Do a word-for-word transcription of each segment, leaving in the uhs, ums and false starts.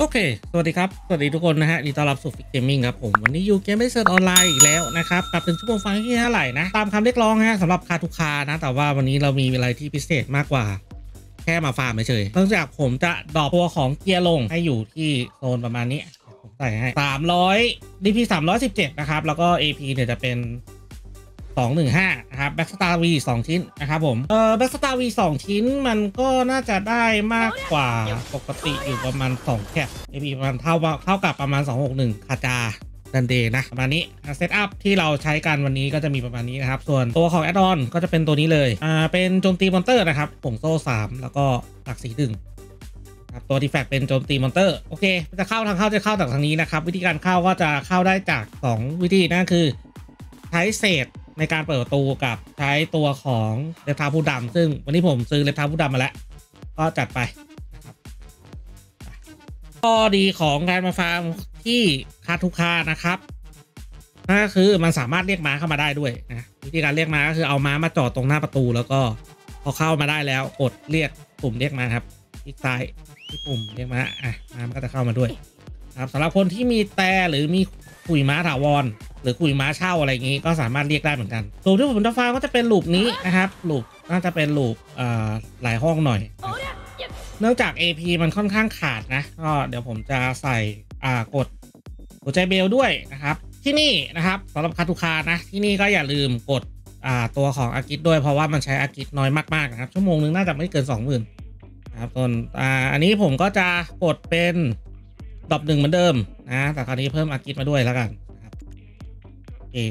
โอเคสวัสดีครับสวัสดีทุกคนนะฮะดีต้อนรับสู่ฟิกเกมมิ่งครับผมวันนี้อยู่เกมไม่เซิร์ชออนไลน์อีกแล้วนะครับกลับถึงชั่วโมงฟังที่เท่าไหร่นะตามคำเรียกร้องฮะสำหรับคาทุกคานะแต่ว่าวันนี้เรามีอะไรที่พิเศษมากกว่าแค่มาฟาร์มเฉยๆเนื่องจากผมจะดรอปตัวของเกียร์ลงให้อยู่ที่โซนประมาณนี้ผมใส่ให้สามร้อย ดี พี สามร้อยสิบเจ็ดนะครับแล้วก็ เอ พี เนี่ยจะเป็นสองหนึ่งห้านะครับแบ็กสตาร์วีสองชิ้นนะครับผมเออแบ็กสตาร์วีสองชิ้นมันก็น่าจะได้มากกว่าปกติอยู่ประมาณสองแคป เอ พี ประมาณเท่าเท่ากับประมาณสองหกหนึ่งคาจาดันเดย์นะประมาณนี้เซตอัพที่เราใช้กันวันนี้ก็จะมีประมาณนี้นะครับส่วนตัวของแอดออนก็จะเป็นตัวนี้เลยอ่าเป็นโจมตีมอนเตอร์นะครับผงโซ่สามแล้วก็หลักสีดึงครับตัวดีแฟกเป็นโจมตีมอนเตอร์โอเคจะเข้าทางเข้าจะเข้าจากทางนี้นะครับวิธีการเข้าก็จะเข้าได้จากสองวิธีนั่นคือใช้เศษในการเปิดประตูกับใช้ตัวของเล็บเท้าผู้ดำซึ่งวันนี้ผมซื้อเล็บเท้าผู้ดำมาแล้วก็จัดไปนะครับข้อดีของการมาฟาร์มที่คาทุคานะครับนั่นก็คือมันสามารถเรียกม้าเข้ามาได้ด้วยนะวิธีการเรียกม้าก็คือเอาม้ามาจอดตรงหน้าประตูแล้วก็พอเข้ามาได้แล้วกดเรียกปุ่มเรียกม้าครับคลิกซ้ายที่ปุ่มเรียกม้าอ่ะม้ามันก็จะเข้ามาด้วยครับสำหรับคนที่มีแต่หรือมีขุยม้าถาวรหรือขุยม้าเช่าอะไรอย่างนี้ก็สามารถเรียกได้เหมือนกันลูปที่ผมจะฟาร์มก็จะเป็นลูปนี้นะครับลูปน่าจะเป็นลูปหลายห้องหน่อยเนื่องจาก เอ พี มันค่อนข้างขาดนะก็เดี๋ยวผมจะใส่กดหัวใจเบลด้วยนะครับที่นี่นะครับสำหรับคาทุคานะที่นี่ก็อย่าลืมกดตัวของอากิตด้วยเพราะว่ามันใช้อากิตน้อยมากๆนะครับชั่วโมงนึงน่าจะไม่เกิน สองหมื่น นะครับส่วนอันนี้ผมก็จะกดเป็นดรอปหนึ่งเหมือนเดิมนะแต่คราวนี้เพิ่มอากิตมาด้วยแล้วกันนะครับโอเค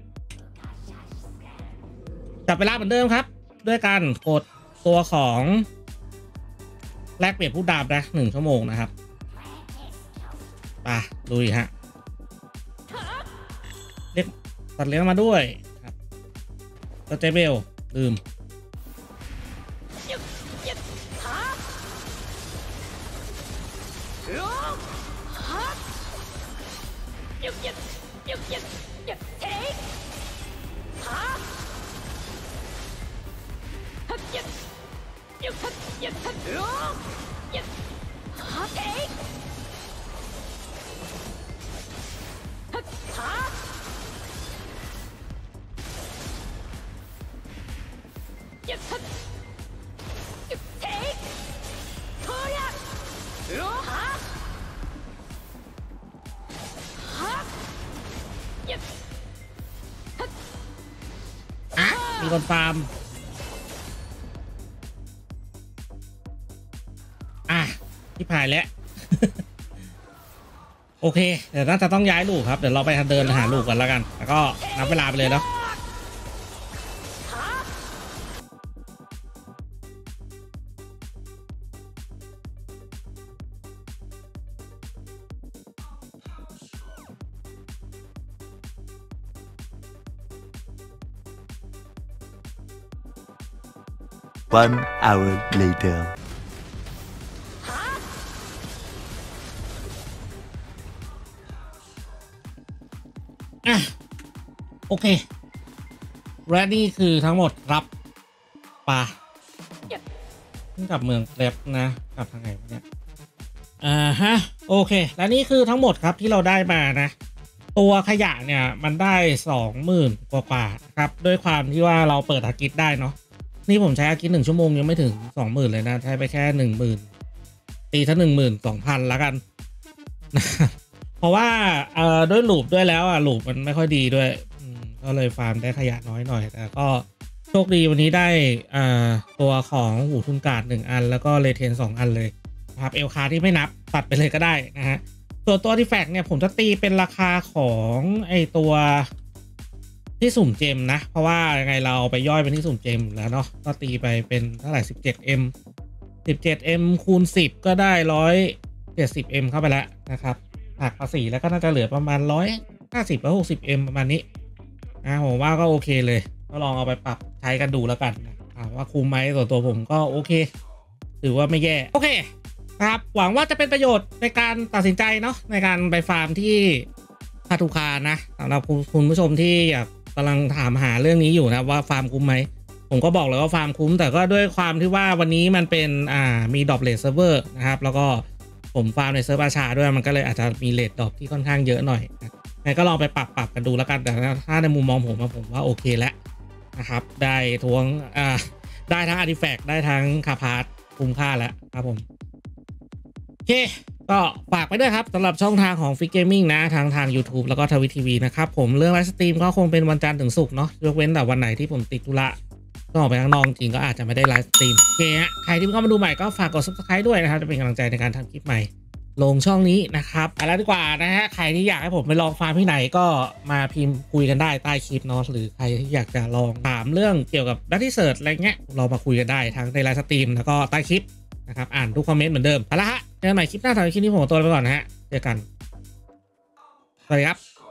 จับเวลาเหมือนเดิมครับด้วยการกดตัวของแลกเปลี่ยนผู้ดาบนะหนึ่งชั่วโมงนะครับไปดูอีกฮะเรียกตัดเลี้ยงมาด้วยครับตัวเจเบลลืมมีคนฟาร์มอ่ะที่ผ่านแล้ว โอเคเดี๋ยวน่าจะต้องย้ายลูกครับเดี๋ยวเราไปเดินหาลูกกันแล้วกันแล้วก็นับเวลาไปเลยเนาะ One hour later. อ่ะโอเคและนี่คือทั้งหมดครับป่ะกลับเมืองแลบนะกลับทางไหนวะเนี่ยอ่าฮะโอเคและนี่คือทั้งหมดครับที่เราได้มานะตัวขยะเนี่ยมันได้สองหมื่นกว่าบาทครับด้วยความที่ว่าเราเปิดอากิตได้เนาะนี่ผมใช้อากิตหนึ่งชั่วโมงยังไม่ถึงสองหมื่นเลยนะใช้ไปแค่หนึ่งหมื่นตีถ้าหนึ่งหมื่นสองพันแล้วกันนะเพราะว่าเอ่อด้วยลูปด้วยแล้วอ่ะลูปมันไม่ค่อยดีด้วยก็เลยฟาร์มได้ขยะน้อยหน่อยแต่ก็โชคดีวันนี้ได้อ่าตัวของหูทุนการ์ดหนึ่งอันแล้วก็เลเทนสองอันเลยครับเอลคาที่ไม่นับตัดไปเลยก็ได้นะฮะส่วนตัวอาร์ติแฟกต์เนี่ยผมจะตีเป็นราคาของไอตัวที่สุ่มเจมนะเพราะว่ายังไงเราไปย่อยเป็นที่สุ่มเจมแล้วเนาะก็ตีไปเป็นเท่าไหร่ สิบเจ็ดเอ็ม สิบเจ็ดเอ็ม คูณสิบก็ได้หนึ่งร้อยเจ็ดสิบเอ็มเข้าไปแล้วนะครับหักภาษีแล้วก็น่าจะเหลือประมาณหนึ่งร้อยห้าสิบ หรือหกสิบเอ็มประมาณนี้นะผมว่าก็โอเคเลยก็ลองเอาไปปรับใช้กันดูแล้วกันนะว่าคุ้มไหมตัวตัวผมก็โอเคถือว่าไม่แย่โอเคครับหวังว่าจะเป็นประโยชน์ในการตัดสินใจเนาะในการไปฟาร์มที่คาทุคานะสำหรับคุณผู้ชมที่อยากกำลังถามหาเรื่องนี้อยู่นะว่าฟาร์มคุ้มไหมผมก็บอกเลยว่าฟาร์มคุ้มแต่ก็ด้วยความที่ว่าวันนี้มันเป็นอ่ามีดรอปเลทเซิร์ฟเวอร์นะครับแล้วก็ผมฟาร์มในเซิร์ฟอาชาด้วยมันก็เลยอาจจะมีเรทดรอปที่ค่อนข้างเยอะหน่อยนะงั้นก็ลองไปปรับปรับกันดูแล้วกันแต่ถ้าในมุมมองผมผมว่าโอเคแล้วนะครับได้ทวงอ่าได้ทั้งอาร์ติแฟกต์ได้ทั้งคาพาร์ตคุ้มค่าแล้วครับผมโอเคก็ฝากไปด้วยครับสำหรับช่องทางของฟิกเกมมิ่งนะทางทาง YouTube แล้วก็ทวิตทีวีนะครับผมเรื่องไลฟ์สตรีมก็คงเป็นวันจันทร์ถึงศุกร์เนาะยกเว้นแต่วันไหนที่ผมติดธุระต้องออกไปข้างนอกจริงก็อาจจะไม่ได้ไลฟ์สตรีมโอเคฮะใครที่เข้ามาดูใหม่ก็ฝากกด ซับสไครบ์ ด้วยนะครับจะเป็นกำลังใจในการทำคลิปใหม่ลงช่องนี้นะครับไปแล้วดีกว่านะฮะใครที่อยากให้ผมไปลองฟาร์มที่ไหนก็มาพิมพ์คุยกันได้ใต้คลิปเนาะหรือใครที่อยากจะลองถามเรื่องเกี่ยวกับดัตตี้เซิร์ชอะไรเงี้ยเรามาคุยกันได้ทั้งในไลฟ์สตรีมแล้วก็ใต้คลิปนะครับอ่านทุกคอมเมนต์เหมือนเดิมไปละฮะเจอกันใหม่คลิปหน้าสำหรับคลิปนี้ผมขอตัวไปก่อนนะฮะเจอกันสวัสดีครับ